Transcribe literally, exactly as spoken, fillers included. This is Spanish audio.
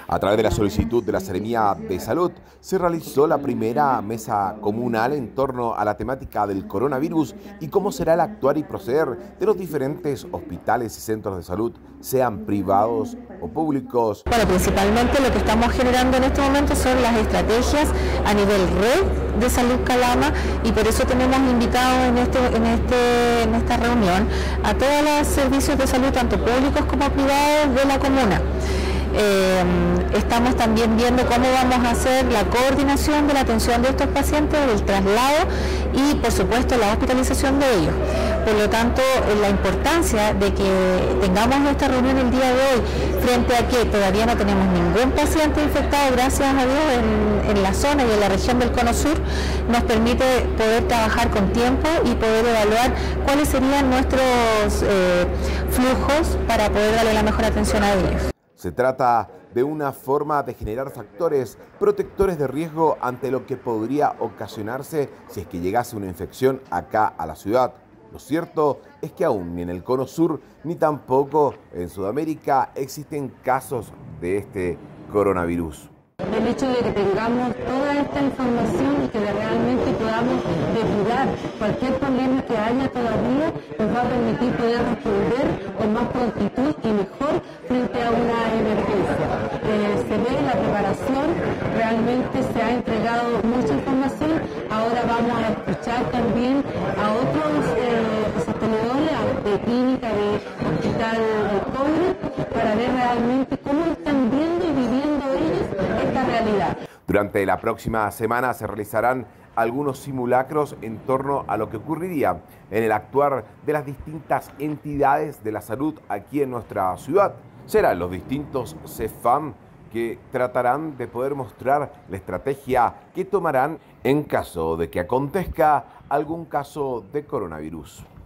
A través de la solicitud de la Seremía de Salud, se realizó la primera mesa comunal en torno a la temática del coronavirus y cómo será el actuar y proceder de los diferentes hospitales y centros de salud, sean privados o públicos. Bueno, principalmente lo que estamos generando en este momento son las estrategias a nivel red de Salud Calama, y por eso tenemos invitados en, este, en, este, en esta reunión a todos los servicios de salud, tanto públicos como privados, de la comuna. Eh, estamos también viendo cómo vamos a hacer la coordinación de la atención de estos pacientes, del traslado y por supuesto la hospitalización de ellos. Por lo tanto, la importancia de que tengamos esta reunión el día de hoy, frente a que todavía no tenemos ningún paciente infectado, gracias a Dios, en, en la zona y en la región del Cono Sur, nos permite poder trabajar con tiempo y poder evaluar cuáles serían nuestros eh, flujos para poder darle la mejor atención a ellos. Se trata de una forma de generar factores protectores de riesgo ante lo que podría ocasionarse si es que llegase una infección acá a la ciudad. Lo cierto es que aún ni en el Cono Sur ni tampoco en Sudamérica existen casos de este coronavirus. El hecho de que tengamos toda esta información y que realmente podamos depurar cualquier problema que haya todavía nos va a permitir poder responder con más prontitud y mejor frente a una emergencia. Eh, se ve la preparación, realmente se ha entregado mucha información. Ahora vamos a escuchar también a otros eh, sostenedores de clínica, de hospital del cobre, para ver realmente cómo están viendo y viviendo ellos esta realidad. Durante la próxima semana se realizarán algunos simulacros en torno a lo que ocurriría en el actuar de las distintas entidades de la salud aquí en nuestra ciudad. Serán los distintos CEFAM que tratarán de poder mostrar la estrategia que tomarán en caso de que acontezca algún caso de coronavirus.